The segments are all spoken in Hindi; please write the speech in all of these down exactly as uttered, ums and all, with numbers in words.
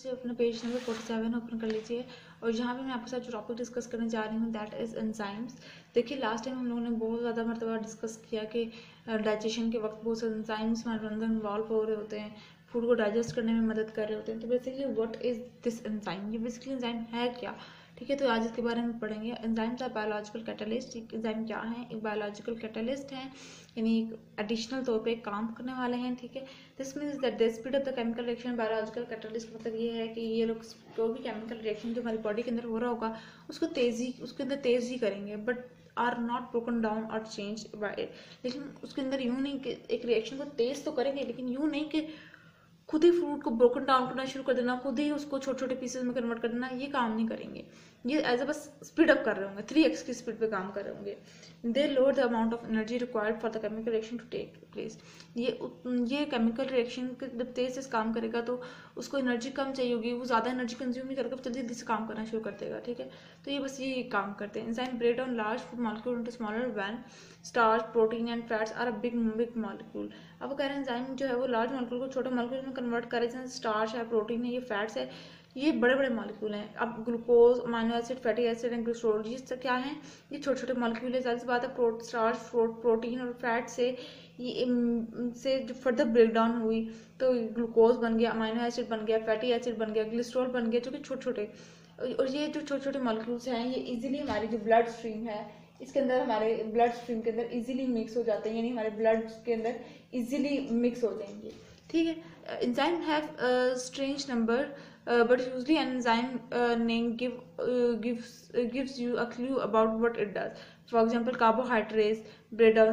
से अपने page number forty seven open कर लीजिए और यहाँ पे मैं आपके साथ जो टॉपिक डिस्कस करने जा रही हूँ दैट इज़ एंजाइम्स। देखिए लास्ट टाइम हम लोगों ने बहुत ज़्यादा मरतबा डिस्कस किया कि डाइजेशन के वक्त बहुत सारे एंजाइम्स हमारे अंदर इन्वॉल्व हो रहे होते हैं, फूड को डाइजेस्ट करने में मदद कर रहे होते हैं। तो basically what is this enzyme, ये बेसिकली एंजाइम है क्या, ठीक है। तो आज इसके बारे में पढ़ेंगे। Enzymes are biological catalyst. Enzyme क्या है, एक बायोलॉजिकल कैटलिस्ट है, यानी एक एडिशनल तौर पे काम करने वाले हैं, ठीक है। This means that the speed of the chemical reaction. Biological catalyst मतलब ये है कि ये लोग जो भी केमिकल रिएक्शन जो हमारी बॉडी के अंदर हो रहा होगा उसको तेजी उसके अंदर तेज ही करेंगे, but are not broken down और चेंज बाय। लेकिन उसके अंदर यूँ नहीं कि एक रिएक्शन को तेज तो करेंगे, लेकिन यूँ नहीं कि खुद ही फ्रूट को ब्रोकन डाउन करना शुरू कर देना, खुद ही उसको छोटे छोटे पीसेस में कन्वर्ट कर देना, ये काम नहीं करेंगे। ये एज अ बस स्पीड अप कर रहे होंगे, थ्री एक्स की स्पीड पे काम कर रहे होंगे। They lower the amount of energy required for the chemical reaction to take place. ये ये केमिकल रिएक्शन जब तेज से काम करेगा तो उसको एनर्जी कम चाहिए होगी, वो ज़्यादा एनर्जी कंज्यूम नहीं करके जल्दी जल्दी से काम करना शुरू कर देगा, ठीक है। तो ये बस ये काम करते हैं। Enzyme break down large food molecule into smaller when starch protein and fats are a big big molecule. अब वो कह रहे हैं एंजाइम जो है वो लार्ज मॉलिक्यूल को छोटे मॉलिक्यूल में कन्वर्ट करे, जैसे स्टार्च है, प्रोटीन है, ये फैट्स है, ये बड़े बड़े मॉलिक्यूल हैं। अब glucose, amino acid, fatty acid and glycerol, ये क्या है, ये छोटे छोटे मॉलिक्यूल है। जाहिर सी बात है प्रो स्टार्च, प्रोटीन और फैट से ये से जो फर्दर ब्रेक डाउन हुई तो ग्लूकोज बन गया, अमाइनो एसिड बन गया, फैटी एसिड बन गया, ग्लिसरॉल बन गया, जो कि छोटे छोटे, और ये जो छोटे छोटे मॉलिक्यूल्स हैं ये इजीली हमारी जो ब्लड स्ट्रीम है इसके अंदर हमारे ब्लड स्ट्रीम के अंदर इजीली मिक्स हो जाते हैं, यानी हमारे ब्लड के अंदर इजीली मिक्स हो जाएंगे, ठीक है। Enzyme have strange number but usually an enzyme name give gives gives you a clue about what it does. For example carbohydrates break down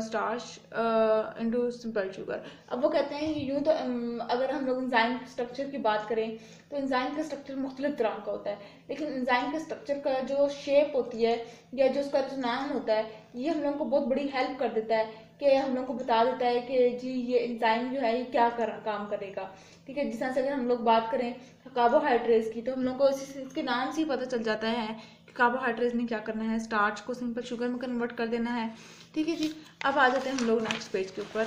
starch into simple sugar. अब वो कहते हैं यूँ तो um, अगर हम लोग एंजाइम स्ट्रक्चर की बात करें तो एंजाइम का स्ट्रक्चर मुख्तलिफ तरह का होता है, लेकिन एंजाइम के स्ट्रक्चर का जो शेप होती है या जो उसका नाम होता है ये हम लोगों को बहुत बड़ी हेल्प कर देता है कि हम लोग को बता देता है कि जी ये एंजाइम जो है ये क्या कर, काम करेगा, ठीक है। जिस तरह से अगर हम लोग बात करें कार्बोहाइड्रेट्स की तो हम लोग को इसके नाम से ही पता चल जाता है कि कार्बोहाइड्रेट्स ने क्या करना है, स्टार्च को सिंपल शुगर में कन्वर्ट कर देना है, ठीक है जी। अब आ जाते हैं हम लोग नेक्स्ट पेज के ऊपर।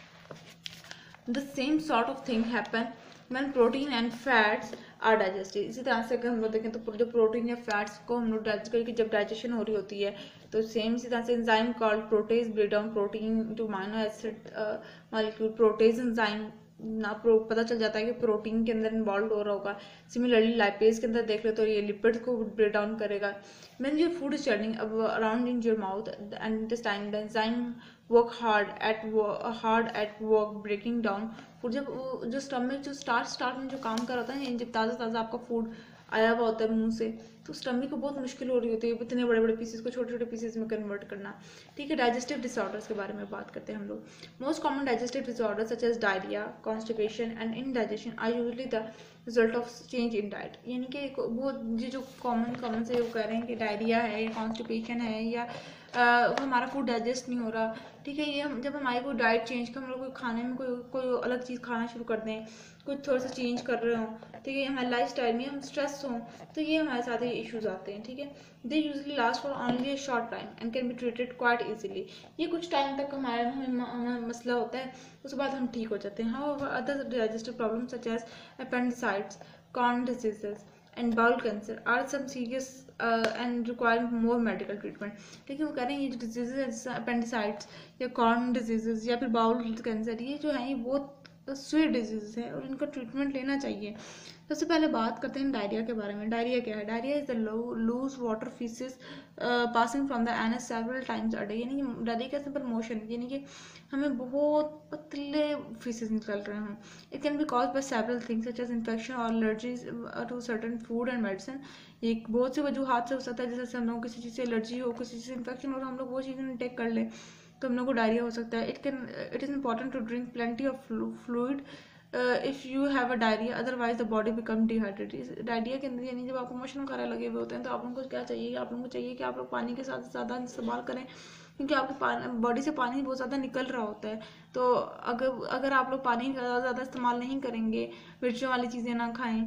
The same sort of thing happen when protein and fats are digested. इसी तरह से अगर हम लोग देखें तो जो प्रोटीन या फैट्स को हम लोग डाइजेस्ट करके जब डाइजेशन हो रही होती है तो सेम इसी तरह से enzyme called protease break down protein to amino acid molecule. Protease enzyme ना प्रो पता चल जाता है कि प्रोटीन के अंदर इन्वॉल्व हो रहा होगा। सिमिलरली लाइपेज के अंदर देख लो तो ये लिपिड को ब्रेक डाउन करेगा। When your food is churning around in your mouth and intestine the enzyme work hard at hard at work breaking down food. जब जो स्टमक जो स्टार्ट स्टार्ट में जो काम कर रहा है, जब ताज़ा ताज़ा आपका फूड आया हुआ होता है मुंह से तो स्टमक को बहुत मुश्किल हो रही होती है इतने बड़े बड़े पीसेस को छोटे छोटे पीसेस में कन्वर्ट करना, ठीक है। डाइजेस्टिव डिसऑर्डर्स के बारे में बात करते हैं हम लोग। Most common digestive disorders such as diarrhoea, constipation and indigestion are usually the result of change in diet. यानी कि वो ये जो कॉमन कॉमन से वो कह रहे हैं कि डायरिया है या कॉन्स्टिपेशन है या Uh, हमारा फूड डाइजेस्ट नहीं हो रहा, ठीक है। ये हम जब हमारी कोई डाइट चेंज कर हम लोग कोई खाने में कोई कोई अलग चीज़ खाना शुरू कर दें, कुछ थोड़ा सा चेंज कर रहे हों, ठीक है, हमारे लाइफ स्टाइल में हम स्ट्रेस हों तो ये हमारे साथ ये इश्यूज आते हैं, ठीक है। They usually last for only a short time and can be treated quite easily. ये कुछ टाइम तक हमारे हमें मसला होता है, उसके बाद हम ठीक हो जाते हैं। How other digestive problem such as appendicitis, Crohn diseases and bowel cancer are some serious and require more medical treatment. लेकिन वो कह रहे हैं ये जो डिजीजेज है जैसे अपेंडिसाइट्स या कॉर्न डिजीजेज या फिर बाउल कैंसर, ये जो है ये बहुत सीवियर डिजीज है और इनका ट्रीटमेंट लेना चाहिए। सबसे पहले बात करते हैं डायरिया के बारे में। डायरिया क्या है? Diarrhoea is the loose water faeces passing from the anus several times a day. यानी कि डायरिया का सिंपल मोशन, यानी कि हमें बहुत पतले फीसेस निकल रहे हों। It can be cause by several things such as infection और allergies to certain food and medicine. ये बहुत से वजूहात से हो सकता है, जैसे हम लोग किसी चीज़ से एलर्जी हो, किसी चीज़ से इन्फेक्शन हो और हम लोग वो चीज़ें टेक कर लें तो हम लोग को डायरिया हो सकता है। It can it is important to drink plenty of fluid if you have a diarrhoea, otherwise the body become dehydrated. Diarrhoea के अंदर यानी जब आपको मोशन वगैरह लगे हुए होते हैं तो आप लोगों को क्या चाहिए, आप लोगों को चाहिए कि आप लोग पानी के साथ ज़्यादा इस्तेमाल करें, क्योंकि आपके बॉडी से पानी बहुत ज़्यादा निकल रहा होता है। तो अगर अगर आप लोग पानी का ज़्यादा इस्तेमाल नहीं करेंगे, मिर्चियों वाली चीज़ें ना खाएँ,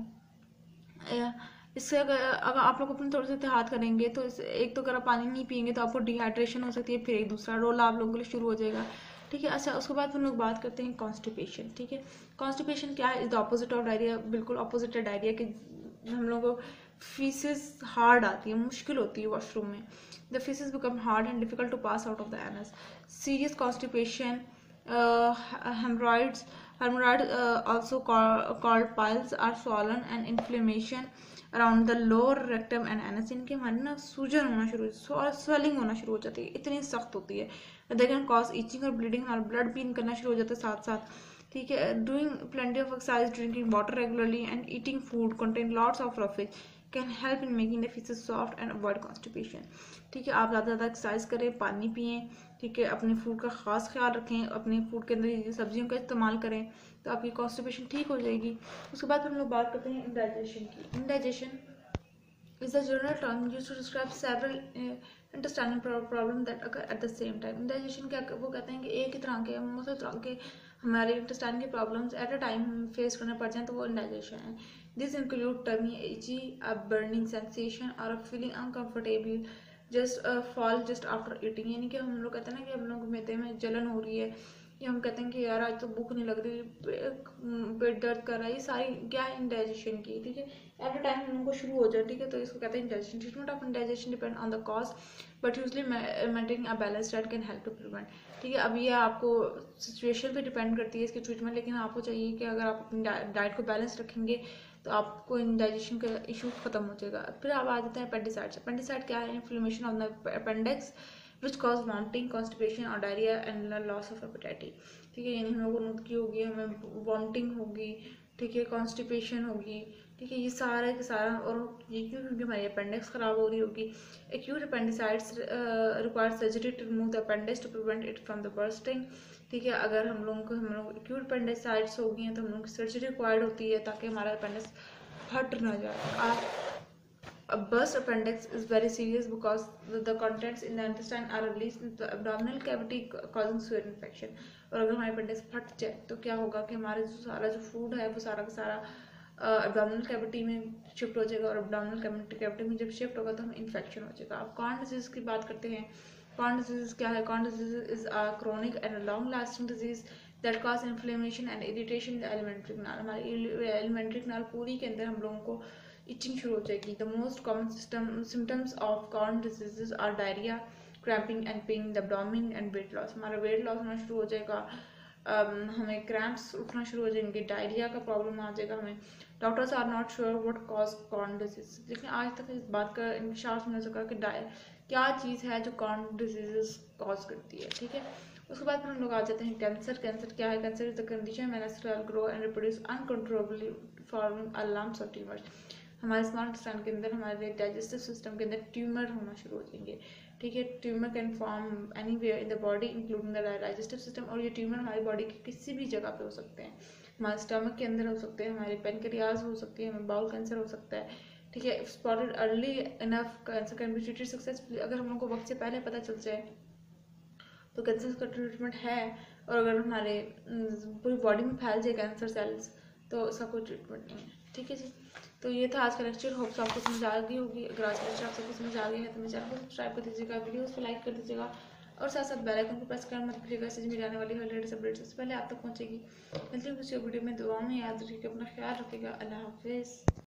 इससे अगर अगर आप लोग अपने थोड़े से एहतियात करेंगे तो एक तो अगर आप पानी नहीं पियेंगे तो आपको डिहाइड्रेशन हो सकती है, फिर एक दूसरा रोल आप लोगों के लिए शुरू हो जाएगा, ठीक है। अच्छा, उसके बाद हम लोग बात करते हैं कॉन्स्टिपेशन। ठीक है, कॉन्स्टिपेशन क्या है? Is the opposite of diarrhoea, बिल्कुल ऑपोजिट है डायरिया के। हम लोगों को फीसेस हार्ड आती है, मुश्किल होती है वॉशरूम में। The faeces become hard and difficult to pass out of the anus. Serious constipation, hemorrhoids hemorrhoid uh, also call, called piles are swollen and inflammation around the lower rectum and anus. इनके हमारे ना सूजन होना शुरू और स्वेलिंग होना शुरू हो जाती है, इतनी सख्त होती है। दे कैन कॉज इचिंग और ब्लीडिंग, हमारा ब्लड भी करना शुरू हो जाता है साथ साथ। ठीक है, doing plenty of exercise, drinking water regularly and eating food contain lots of roughage can help in making the faeces soft and avoid constipation. ठीक है, आप ज़्यादा ज़्यादा एक्सरसाइज करें, पानी पिएं। ठीक है, अपने फूड का खास ख्याल रखें, अपने फूड के अंदर सब्जियों का इस्तेमाल करें, तो आपकी कॉन्स्टिपेशन ठीक हो जाएगी। उसके बाद हम लोग बात करते हैं इंडाइजेशन की। Indigestion is a general term used to describe several uh, intestinal problem that occur at the same time. Indigestion क्या वो कहते हैं कि एक ही तरह के मुख्तलिफ तरह के हमारे इंटेस्टाइन के problems at a time face करने पड़ जाएं तो वो इंडाइजेशन है। This include tummy itchy, a burning sensation और a feeling uncomfortable just fall just after eating. यानी कि हम लोग कहते हैं ना कि हम लोग मैदे में जलन हो रही है, या हम कहते हैं कि यार आज तो भूख नहीं लग रही, पेट दर्द कर रहा है, ये सारी क्या है? इंडाइजेशन की। ठीक है, एट अ टाइम हम लोग को शुरू हो जाए। ठीक है, तो इसको कहते हैं indigestion. Treatment of indigestion depend on the cause but usually maintaining a balance diet can help to prevent. ठीक है, अब ये आपको सिचुएशन पे डिपेंड करती है इसकी ट्रीटमेंट, लेकिन आपको चाहिए कि अगर आप अपनी डाइट को बैलेंस रखेंगे तो आपको इंडाइजेशन का इशू खत्म हो जाएगा। फिर आप आ जाते हैं अपेंडिसाइटिस। अपेंडिसाइटिस क्या है? Inflammation of the appendix which cause vomiting, constipation और diarrhoea and loss of appetite. ठीक है, यानी हम लोगों को नुदकी होगी, हमें वॉमिटिंग होगी, ठीक है, कॉन्स्टिपेशन होगी। ठीक है, ये सारा के सारा, और ये क्यों? क्योंकि हमारी अपेंडिक्स खराब हो रही होगी। Acute appendicitis require surgery to remove the appendix to prevent it from the bursting. ठीक है, अगर हम लोगों को हम लोग एक्यूट अपेंडिसाइटिस हो गई हैं तो हम लोग की सर्जरी रिक्वायर्ड होती है ताकि हमारा अपेंडिक्स फट ना जाए। A burst appendix is very serious because the, the contents in the intestine are released into the abdominal cavity causing severe infection। और अगर हमारे अपेंडिक्स फट जाए तो क्या होगा कि हमारे जो सारा जो फूड है वो सारा का सारा एब्डोमिनल कैविटी में शिफ्ट हो जाएगा, और एब्डोमिनल कैविटी में जब शिफ्ट होगा तो हमें इन्फेक्शन हो जाएगा। अब कॉर्न डिजीज की बात करते हैं। कॉर्न डिजीज क्या है? Crohn disease is a chronic and long lasting disease that cause inflammation and irritation in the alimentary canal. हमारी एलिमेंट्री कैनाल पूरी के अंदर हम लोगों को इचिंग शुरू हो जाएगी। The most common symptoms of Crohn diseases are diarrhoea, cramping and pain in the abdomen and weight loss. हमारा वेट लॉस होना शुरू हो जाएगा, um, हमें क्रैम्प्स उठना शुरू हो जाएंगे, डायरिया का प्रॉब्लम आ जाएगा हमें। Doctors are not sure what cause Crohn disease, लेकिन आज तक इस बात का इंकशाफ नहीं हो सका कि क्या चीज़ है जो कॉर्न डिजीजेस कॉज करती है। ठीक है, उसके बाद फिर हम लोग आ जाते हैं कैंसर। कैंसर क्या है? Cancer is the condition when a cell grow and reproduce uncontrollably forming a lumps or tumors। हमारे स्मॉल इंटेस्टाइन के अंदर, हमारे डाइजेस्टिव सिस्टम के अंदर ट्यूमर होना शुरू हो जाएंगे। ठीक है, tumour can form anywhere in the body including the digestive system. और ये ट्यूमर हमारी बॉडी के किसी भी जगह पे हो सकते हैं, हमारे स्टमक के अंदर हो सकते हैं, हमारे पेनक्रियाज हो सकती है, हमें बाउल कैंसर हो सकता है। ठीक है, spotted early enough cancer can be treated successfully. अगर हम लोग को वक्त से पहले पता चल जाए तो कैंसर का ट्रीटमेंट है, और अगर हमारे पूरी बॉडी में फैल जाए कैंसर सेल्स तो उसका कोई ट्रीटमेंट नहीं है। ठीक है जी, तो ये था आज का लेक्चर। होप्स आपको समझ आ गई होगी। अगर आज का लेक्चर आप सबको समझ आ गया है तो मेरे चैनल को सब्सक्राइब कर दीजिएगा, वीडियोस को लाइक कर दीजिएगा, और साथ साथ बेल आइकन को प्रेस करना मत भूलिएगा। इससे मेरी आने वाली हर लेटेस्ट अपडेट सबसे पहले आप तक पहुंचेगी। मिलती हूँ किसी वीडियो में। दुआ में याद रखिएगा, अपना ख्याल रखिएगा। अल्लाह हाफिज़।